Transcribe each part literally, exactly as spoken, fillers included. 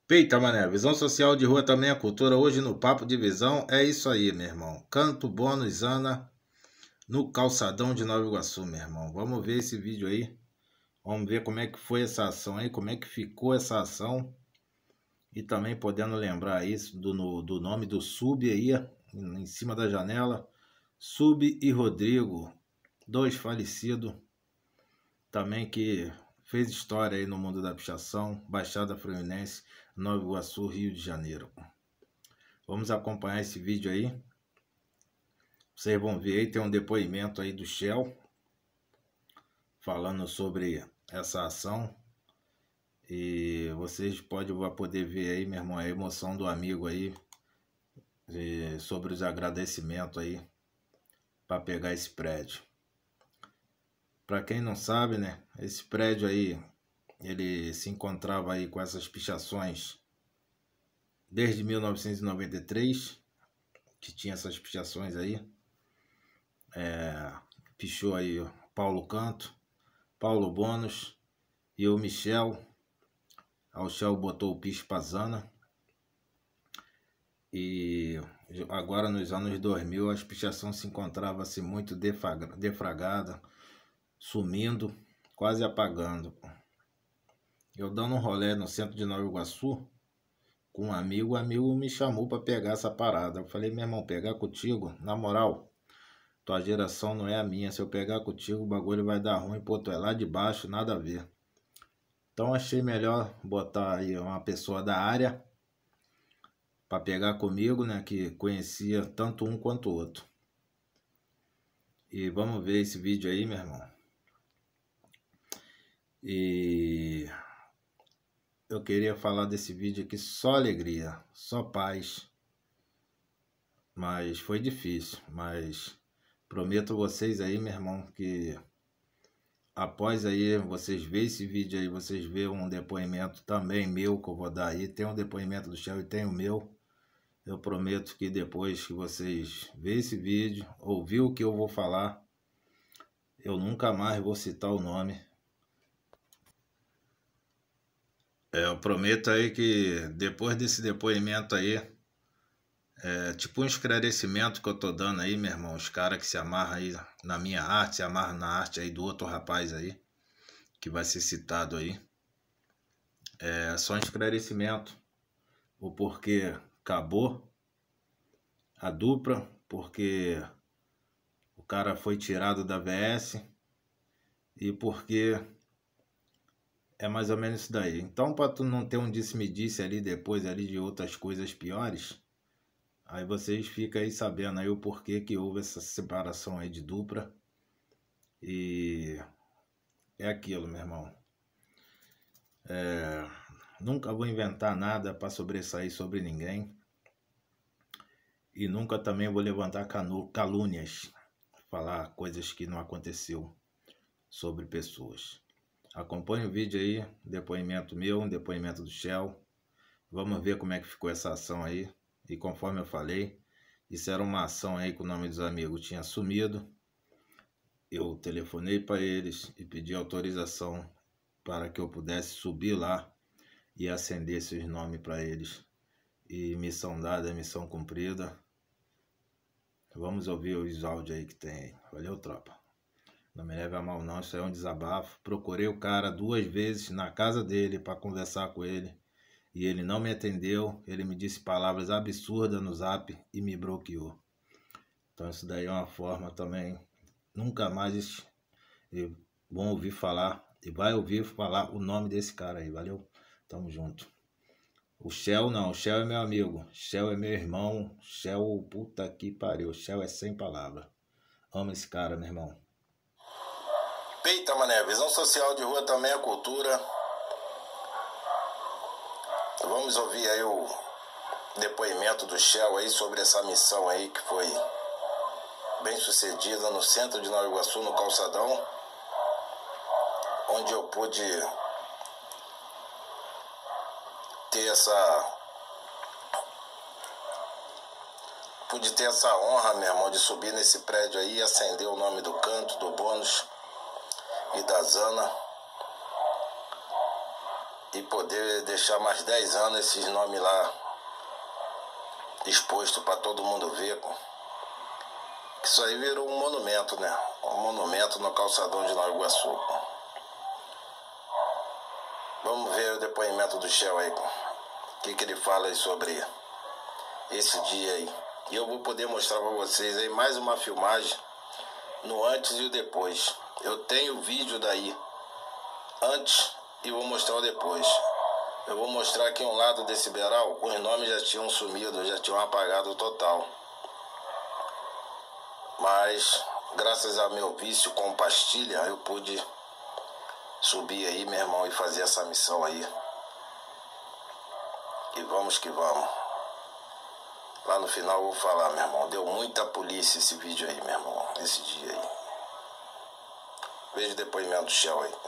Peita, mané. Visão social de rua também é cultura. Hoje no Papo de Visão é isso aí, meu irmão. Canto Bônus Ana no calçadão de Nova Iguaçu, meu irmão. Vamos ver esse vídeo aí. Vamos ver como é que foi essa ação aí, como é que ficou essa ação. E também podendo lembrar isso do, no, do nome do Sub aí, em cima da janela. Sub e Rodrigo, dois falecidos. Também que fez história aí no mundo da pichação, Baixada Fluminense, Nova Iguaçu, Rio de Janeiro. Vamos acompanhar esse vídeo aí. Vocês vão ver aí, tem um depoimento aí do Shell falando sobre essa ação. E vocês podem poder ver aí, meu irmão, a emoção do amigo aí, sobre os agradecimentos aí para pegar esse prédio. Para quem não sabe, né, esse prédio aí, ele se encontrava aí com essas pichações desde mil novecentos e noventa e três, que tinha essas pichações aí. É, pichou aí o Paulo Canto, Paulo Bônus e o Michel. O Shell botou o picho pra Zana. E agora nos anos dois mil as pichações se encontravam assim muito defragada, sumindo, quase apagando. Eu dando um rolê no centro de Nova Iguaçu com um amigo, o amigo me chamou para pegar essa parada. Eu falei, meu irmão, pegar contigo, na moral, tua geração não é a minha. Se eu pegar contigo, o bagulho vai dar ruim, pô, tu é lá de baixo, nada a ver. Então achei melhor botar aí uma pessoa da área para pegar comigo, né, que conhecia tanto um quanto o outro. E vamos ver esse vídeo aí, meu irmão. E eu queria falar desse vídeo aqui só alegria, só paz. Mas foi difícil, mas prometo a vocês aí, meu irmão, que após aí vocês verem esse vídeo aí, vocês verem um depoimento também meu que eu vou dar aí. Tem um depoimento do Shell e tem o meu. Eu prometo que depois que vocês verem esse vídeo, ouvir o que eu vou falar, eu nunca mais vou citar o nome. É, eu prometo aí que depois desse depoimento aí, é tipo um esclarecimento que eu tô dando aí, meu irmão. Os caras que se amarram aí na minha arte, se amarram na arte aí do outro rapaz aí, que vai ser citado aí. É só um esclarecimento. O porquê acabou a dupla, porque o cara foi tirado da V S e porque é mais ou menos isso daí. Então, para tu não ter um disse-me-disse ali depois ali de outras coisas piores, aí vocês ficam aí sabendo aí o porquê que houve essa separação aí de dupla. E é aquilo, meu irmão. É, nunca vou inventar nada para sobressair sobre ninguém. E nunca também vou levantar calúnias, falar coisas que não aconteceu sobre pessoas. Acompanhe o vídeo aí, depoimento meu, depoimento do Shell. Vamos ver como é que ficou essa ação aí. E conforme eu falei, isso era uma ação aí que o nome dos amigos tinha sumido. Eu telefonei para eles e pedi autorização para que eu pudesse subir lá e acender esses nomes para eles. E missão dada, missão cumprida. Vamos ouvir os áudios aí que tem aí. Valeu, tropa. Não me leve a mal não, isso é um desabafo. Procurei o cara duas vezes na casa dele para conversar com ele. E ele não me atendeu. Ele me disse palavras absurdas no zap e me bloqueou. Então isso daí é uma forma também. Nunca mais vão ouvir falar. E vai ouvir falar o nome desse cara aí. Valeu? Tamo junto. O Shell não, o Shell é meu amigo, Shell é meu irmão, Shell, puta que pariu, Shell é sem palavra. Amo esse cara, meu irmão. Peita, mané, visão social de rua também é cultura. Vamos ouvir aí o depoimento do Shell aí sobre essa missão aí que foi bem sucedida no centro de Nova Iguaçu, no calçadão, onde eu pude ter essa pude ter essa honra, meu irmão, de subir nesse prédio aí e acender o nome do Canto, do Bônus e da Zana. e poder deixar mais dez anos esses nomes lá exposto para todo mundo ver. Isso aí virou um monumento, né? Um monumento no calçadão de Nova Iguaçu. Vamos ver o depoimento do Shell aí. O que, que ele fala aí sobre esse dia aí. E eu vou poder mostrar para vocês aí mais uma filmagem no antes e o depois. Eu tenho vídeo daí antes e vou mostrar o depois. Eu vou mostrar aqui um lado desse beiral, os nomes já tinham sumido, já tinham apagado total. Mas graças ao meu vício com pastilha, eu pude subir aí, meu irmão, e fazer essa missão aí. E vamos que vamos. Lá no final eu vou falar, meu irmão. Deu muita polícia esse vídeo aí, meu irmão. Esse dia aí. Veja o depoimento do Shell aí.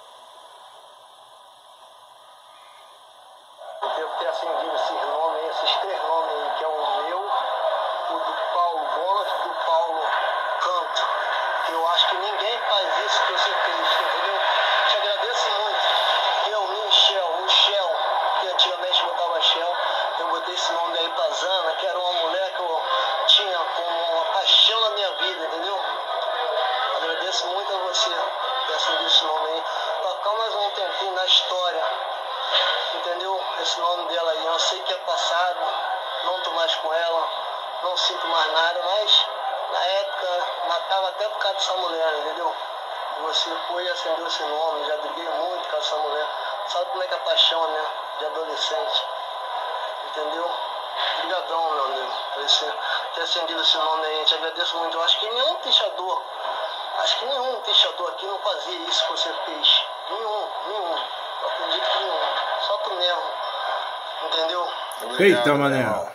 Eu devo ter acendido esses nomes aí, esses três nomes aí, que é o meu, o do Paulo Bolas e do Paulo Canto. Eu acho que ninguém faz isso que você fez, entendeu? Te agradeço muito. Eu, Michel, Michel, que antigamente botava Shell, eu botei esse nome aí pra Zana, que era uma mulher que eu tinha como uma paixão na minha vida, entendeu? Agradeço muito a você ter acendido esse nome aí. Pra ficar mais um tempinho na história, entendeu? Esse nome dela aí, eu sei que é passado, não tô mais com ela, não sinto mais nada, mas na época matava até por causa dessa mulher, entendeu? Você foi e acendeu esse nome, já briguei muito com essa mulher. Sabe como é que é a paixão, né? De adolescente. Entendeu? Obrigadão, meu amigo, por você ter acendido esse nome aí. Te agradeço muito. Eu acho que nenhum pichador, acho que nenhum pichador aqui não fazia isso que você fez. Nenhum, nenhum. Eu acredito que nenhum. Só tu mesmo. Entendeu? Obrigado, Eita, mané.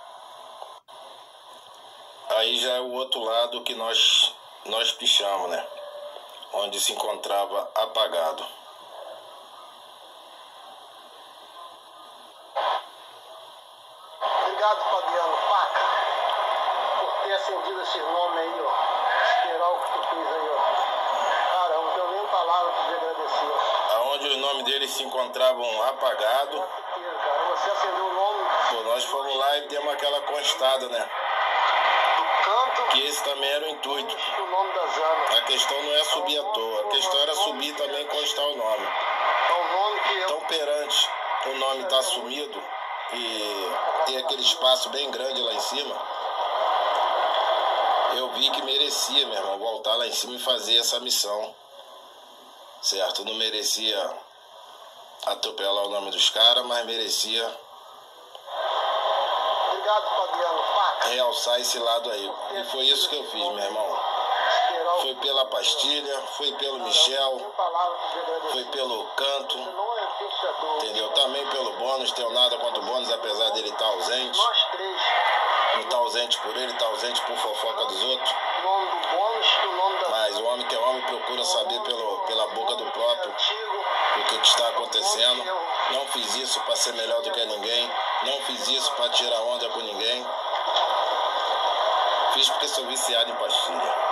Aí já é o outro lado que nós, nós pichamos, né? Onde se encontrava apagado. Obrigado, Fabiano Paca, por ter acendido esse nome aí, ó. Esperar o que tu fez aí, ó. Cara, eu não tenho nem palavra pra te agradecer. Aonde os nomes deles se encontravam apagados. Com certeza, cara. Você acendeu o nome Pô, nós fomos lá e demos aquela constada, né? do Canto Que esse também era o intuito. e o nome da Zana. A questão não é subir à toa. A questão era subir também e constar o nome. É um nome que eu... Então, perante o nome estar sumido e ter aquele espaço bem grande lá em cima, eu vi que merecia, meu irmão, voltar lá em cima e fazer essa missão. Certo? Não merecia atropelar o nome dos caras, mas merecia Obrigado, Fabiano Paca. realçar esse lado aí. E foi isso que eu fiz, meu irmão. Foi pela pastilha, foi pelo Michel, foi pelo Canto, Não é pichador. entendeu? Também pelo Bônus, tenho nada contra o Bônus, apesar dele estar ausente. Nós três. Não está ausente por ele, está ausente por fofoca dos outros. O nome do Bônus e o nome da... Mas o homem que é homem procura saber pelo, pela boca do próprio Antigo. o que, que está acontecendo. Não fiz isso para ser melhor do que ninguém. Não fiz isso para tirar onda com ninguém. Fiz porque sou viciado em pastilha.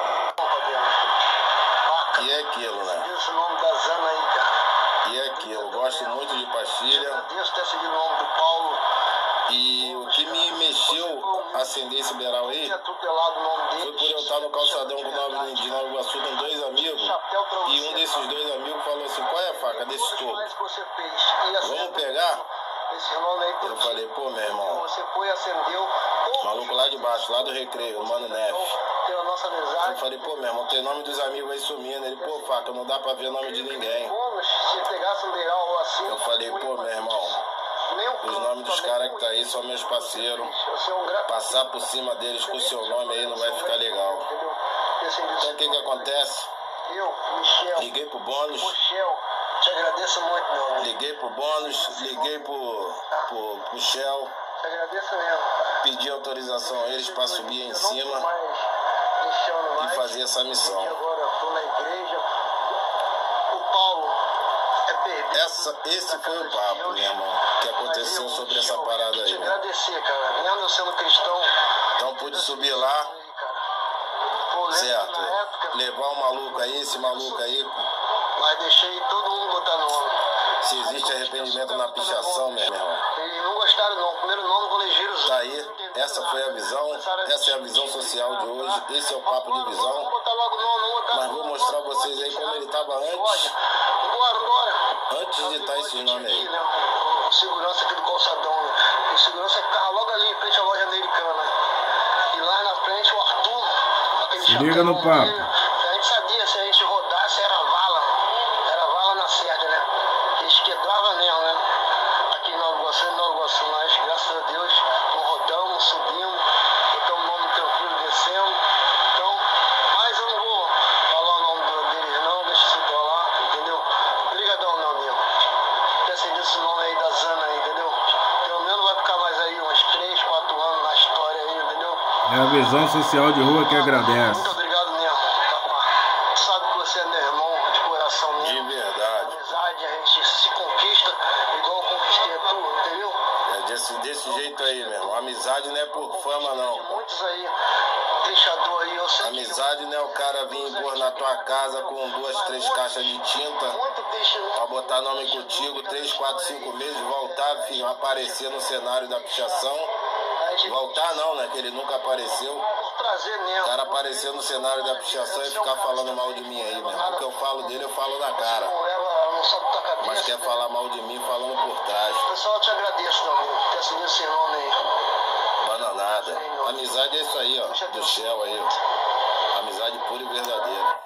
E é aquilo, né? Esse nome da Zana aí, cara. E é aquilo. Eu gosto muito de pastilha. Agradeço ter seguido o nome do Paulo. E o que me mexeu a acender esse beiral aí Atropelado o nome dele. foi por eu estar no calçadão com o nome de Nova Iguaçu com dois amigos. E um desses dois amigos falou assim: qual é a faca desse topo? Vamos pegar? Esse nome aí Eu falei: pô, meu irmão, você foi, acendeu. maluco lá de baixo, lá do Recreio, o Mano Nefe. Pela nossa amizade. Eu falei: pô, meu irmão, tem nome dos amigos aí sumindo. Ele: pô, faca, não dá pra ver o nome de ninguém. Se pegasse um beiral assim. Eu falei: pô, meu irmão, os nomes dos caras que tá aí são meus parceiros. Passar por cima deles com o seu nome aí não vai ficar legal. Então o que que acontece? Eu, Michel. Liguei pro Bônus. Michel, te agradeço muito, meu amigo. Liguei pro Bônus, liguei pro, pro, pro Shell, Te agradeço mesmo. pedi autorização a eles para subir em cima Mais, e fazer essa missão. agora eu tô na igreja. O Paulo é perdido. Essa, esse foi o papo, meu irmão, que aconteceu sobre essa parada Te aí. Né? agradecer, cara. Mesmo eu sendo cristão. Então pude subir lá, certo? Levar o maluco aí, esse maluco aí, Mas deixei todo mundo botar nome. Se existe arrependimento na pichação, meu irmão. E não gostaram não. O primeiro nome vou eleger os Tá aí, essa foi a visão, essa é a visão social de hoje, esse é o papo de visão. Mas vou mostrar pra vocês aí como ele tava antes, Bora, bora. antes de estar esses nomes aí. O segurança aqui do calçadão, né? O segurança que tava logo ali em frente à loja americana. E lá na frente o Arthur, aquele Se liga no papo. A gente sabia se a gente rodasse era vala. Era vala na certa, né? Eles quebravam mesmo, né? Aqui em Nova Iguaçu, em Nova Iguaçu, mas graças a Deus não rodamos, subimos, botamos o nome tranquilo, descemos. Então, mas eu não vou falar o nome deles não, deixa isso pra lá, entendeu? Obrigadão, meu amigo. Pensa nesse nome aí da Zana aí, entendeu? Pelo menos vai ficar mais aí uns três, quatro anos na história aí, entendeu? É a visão social de rua que agradece. Muito obrigado mesmo, papá. Tu sabe que você é meu irmão de coração mesmo. De verdade. Amizade, a gente se conquista igual eu conquistei a tua, entendeu? É desse, desse jeito aí, meu irmão. Amizade não é por fama, não. Muitos aí, trechador aí, eu sei. Amizade não é o cara vir embora na tua casa com duas, três caixas de tinta pra botar nome contigo, três, quatro, cinco meses, voltar, filho, aparecer no cenário da pichação. Voltar não, né? Que ele nunca apareceu. O cara aparecer no cenário da pichação e ficar falando mal de mim aí, mesmo. O que eu falo dele, eu falo na cara. Mas quer falar mal de mim falando por trás. Pessoal, eu te agradeço, meu amigo, por ter seguido esse nome aí. Bananada. Amizade é isso aí, ó. Do Shell aí, ó. Amizade pura e verdadeira.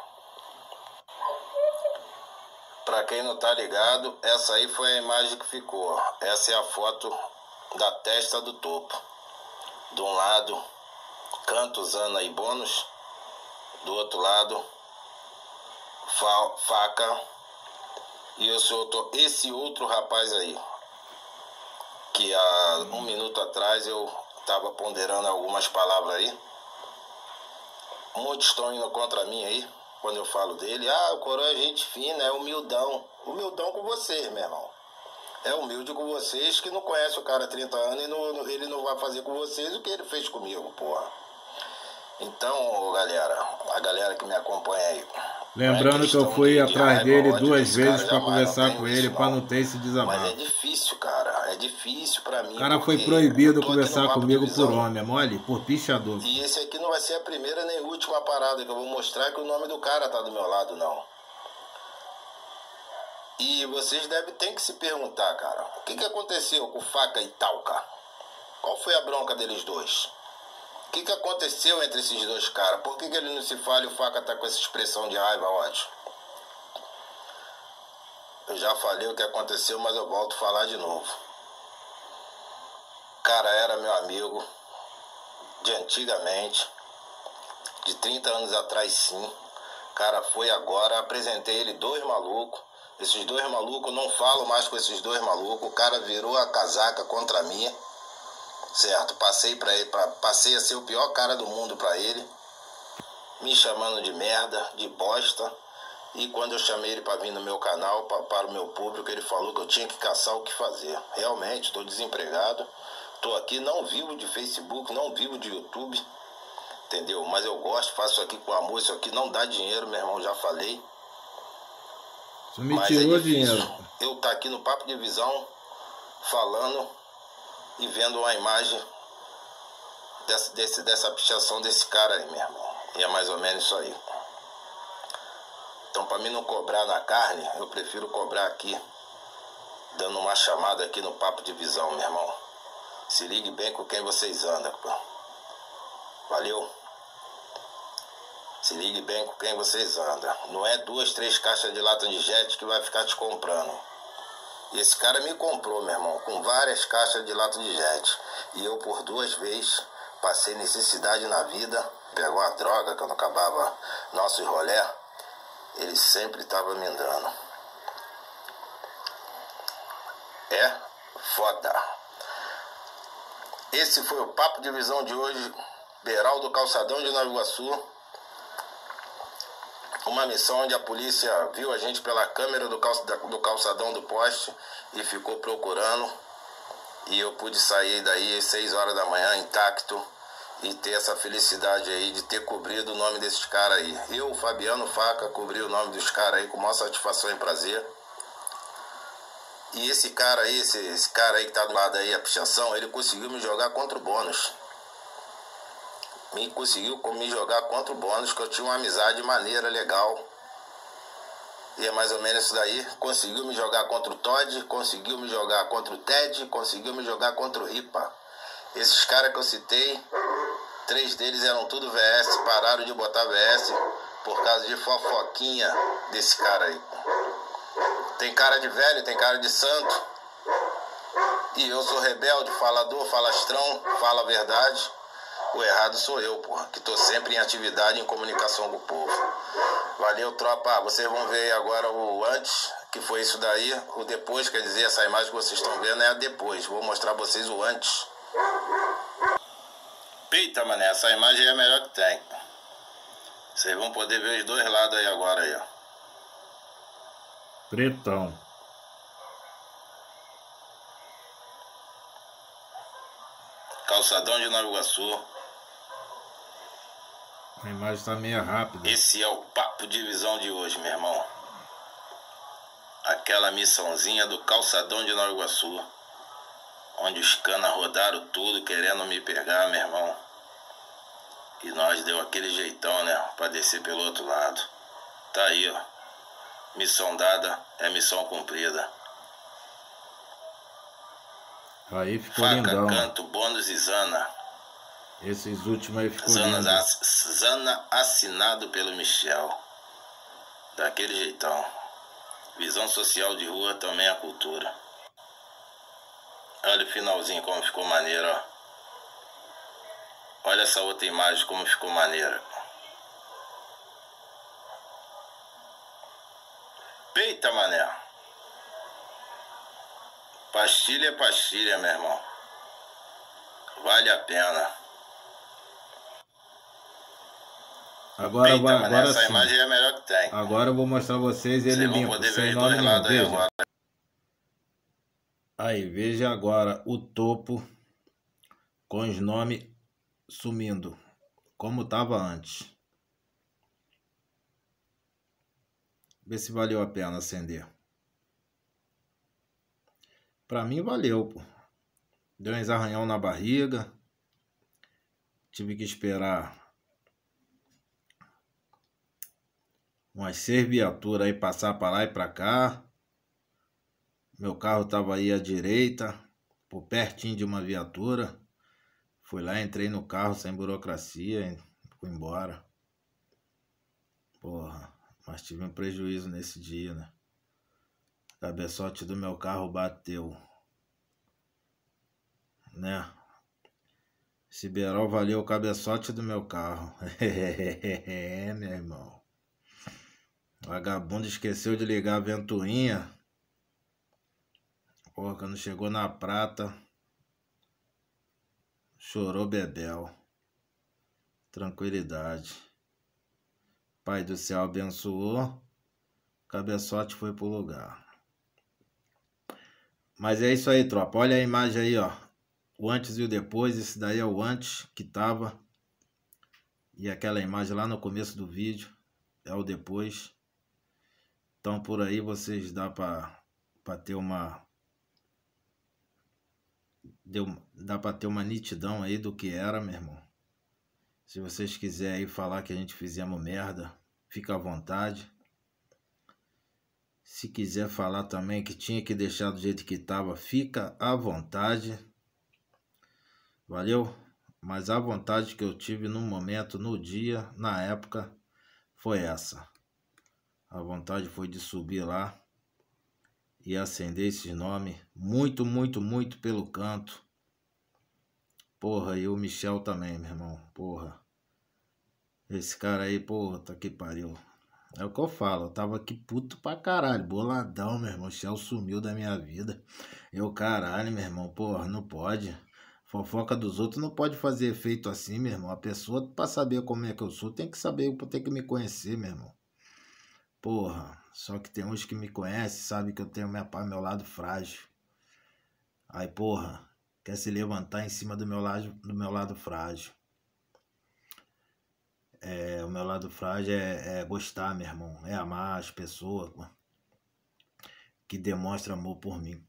Pra quem não tá ligado, essa aí foi a imagem que ficou, ó. Essa é a foto da testa do topo. De um lado, canto Zana e bônus. Do outro lado, fa faca. E esse outro, esse outro rapaz aí, que há um minuto atrás eu estava ponderando algumas palavras aí. Muitos estão indo contra mim aí, quando eu falo dele. Ah, o Coroa é gente fina, é humildão. Humildão com vocês, meu irmão. É humilde com vocês que não conhece o cara há trinta anos e não, ele não vai fazer com vocês o que ele fez comigo, porra. Então, galera, a galera que me acompanha aí. Lembrando que eu fui atrás dele duas vezes pra conversar com ele, pra não ter esse desabafo. Mas é difícil, cara. É difícil pra mim. O cara foi proibido conversar comigo por homem, é mole? Por pichador. E esse aqui não vai ser a primeira nem a última parada que eu vou mostrar que o nome do cara tá do meu lado, não. E vocês devem ter que se perguntar, cara. O que que aconteceu com Faca e Talca? Qual foi a bronca deles dois? O que que aconteceu entre esses dois caras? Por que que ele não se fala e o Faca tá com essa expressão de raiva, ódio? Eu já falei o que aconteceu, mas eu volto a falar de novo. O cara era meu amigo de antigamente, de trinta anos atrás sim. O cara foi agora, apresentei ele dois malucos. Esses dois malucos, não falo mais com esses dois malucos. O cara virou a casaca contra mim. Certo, passei para ele, pra, passei a ser o pior cara do mundo para ele, me chamando de merda, de bosta. E quando eu chamei ele para vir no meu canal, pra, para o meu público, ele falou que eu tinha que caçar o que fazer. Realmente, estou desempregado, estou aqui, não vivo de Facebook, não vivo de YouTube, entendeu? Mas eu gosto, faço isso aqui com amor, isso aqui não dá dinheiro, meu irmão, já falei. Você me tirou dinheiro. Eu estar aqui no Papo de Visão, falando e vendo uma imagem dessa, desse, dessa pichação desse cara aí, meu irmão. E é mais ou menos isso aí. Então, para mim não cobrar na carne, eu prefiro cobrar aqui, dando uma chamada aqui no Papo de Visão, meu irmão. Se ligue bem com quem vocês andam, pô. Valeu? Se ligue bem com quem vocês andam. Não é duas, três caixas de lata de jet que vai ficar te comprando. E esse cara me comprou, meu irmão, com várias caixas de lata de jet. E eu, por duas vezes, passei necessidade na vida. Pegou uma droga que eu não acabava nosso rolê. Ele sempre estava me dando. É foda. Esse foi o Papo de Visão de hoje. Beiral do Calçadão de Nova Iguaçu. Uma missão onde a polícia viu a gente pela câmera do, calça, do calçadão do poste e ficou procurando. E eu pude sair daí às seis horas da manhã intacto e ter essa felicidade aí de ter cobrido o nome desses caras aí. Eu, Fabiano Faca, cobri o nome dos caras aí com maior satisfação e prazer. E esse cara aí, esse, esse cara aí que tá do lado aí, a pichação, ele conseguiu me jogar contra o bônus. Me conseguiu me jogar contra o bônus, que eu tinha uma amizade maneira, legal. E é mais ou menos isso daí. Conseguiu me jogar contra o Todd, conseguiu me jogar contra o Ted, conseguiu me jogar contra o Ripa. Esses caras que eu citei, três deles eram tudo V S, pararam de botar V S por causa de fofoquinha desse cara aí. Tem cara de velho, tem cara de santo. E eu sou rebelde, falador, falastrão, fala a verdade. O errado sou eu, porra, que tô sempre em atividade, em comunicação com o povo. Valeu, tropa. Vocês vão ver aí agora o antes, que foi isso daí. O depois, quer dizer, essa imagem que vocês estão vendo é a depois. Vou mostrar pra vocês o antes. Eita, mané, essa imagem é a melhor que tem. Vocês vão poder ver os dois lados aí agora aí, ó. Pretão. Calçadão de Nova Iguaçu. A imagem tá meio rápida. Esse é o papo de visão de hoje, meu irmão. Aquela missãozinha do calçadão de Nova Iguaçu, onde os canas rodaram tudo querendo me pegar, meu irmão. E nós deu aquele jeitão, né, pra descer pelo outro lado. Tá aí, ó. Missão dada é missão cumprida. Aí ficou Faca, lindão. canto, bônus e Zana. Esses últimos aí ficou Zana, lindo. Zana assinado pelo Michel. Daquele jeitão. Visão social de rua também é a cultura. Olha o finalzinho como ficou maneiro, ó. Olha essa outra imagem como ficou maneira. Peita, mané. Pastilha é pastilha, meu irmão. Vale a pena. Agora, Peita, vai, mané, agora essa sim. imagem é a melhor que tem. Agora eu vou mostrar vocês ele Vocês vão limpo, poder ver sem os nome dois nenhum. lados aí Veja. agora. Aí, veja agora o topo com os nomes sumindo, como tava antes. Vê se valeu a pena acender. Pra mim valeu, pô. Deu uns arranhão na barriga. Tive que esperar umas seis viaturas aí passar para lá e para cá. Meu carro tava aí à direita, por pertinho de uma viatura. Fui lá, entrei no carro sem burocracia e fui embora. Porra, mas tive um prejuízo nesse dia, né? O cabeçote do meu carro bateu, né? Ciberol valeu o cabeçote do meu carro. É, meu irmão. O vagabundo esqueceu de ligar a ventoinha. Porra, quando chegou na prata, chorou bebel. Tranquilidade. Pai do céu abençoou. Cabeçote foi pro lugar. Mas é isso aí, tropa. Olha a imagem aí, ó. O antes e o depois. Esse daí é o antes que tava. E aquela imagem lá no começo do vídeo é o depois. Então por aí vocês dá pra, pra ter uma... Deu, dá pra ter uma nitidão aí do que era, meu irmão. Se vocês quiserem aí falar que a gente fizemos merda, fica à vontade. Se quiser falar também que tinha que deixar do jeito que tava, fica à vontade. Valeu? Mas a vontade que eu tive no momento, no dia, na época, foi essa. A vontade foi de subir lá e acender esses nomes. Muito, muito, muito pelo canto. Porra, e o Michel também, meu irmão. Porra. Esse cara aí, porra, tá que pariu. É o que eu falo, eu tava aqui puto pra caralho, boladão, meu irmão. O Michel sumiu da minha vida. Eu, caralho, meu irmão, porra, não pode. Fofoca dos outros não pode fazer efeito assim, meu irmão. A pessoa, pra saber como é que eu sou, tem que saber, tem que me conhecer, meu irmão. Porra, só que tem uns que me conhecem, sabe que eu tenho minha, meu lado frágil. Aí, porra, quer se levantar em cima do meu lado, do meu lado frágil. É, o meu lado frágil é, é gostar, meu irmão. É amar as pessoas. que demonstra amor por mim.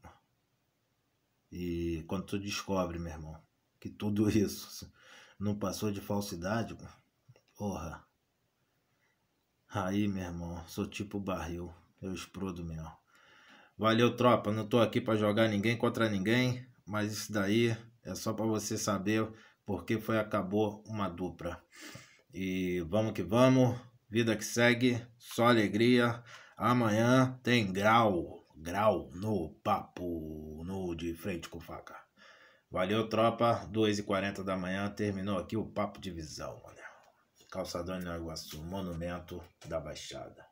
E quando tu descobre, meu irmão, que tudo isso não passou de falsidade, porra, aí, meu irmão, sou tipo barril, eu explodo mesmo. Valeu, tropa, não tô aqui pra jogar ninguém contra ninguém, mas isso daí é só pra você saber porque foi acabou uma dupla. E vamos que vamos, vida que segue, só alegria. Amanhã tem grau, grau no papo, no de frente com faca. Valeu, tropa, duas e quarenta da manhã, terminou aqui o papo de visão, mano. Calçadão de Nova Iguaçu, monumento da Baixada.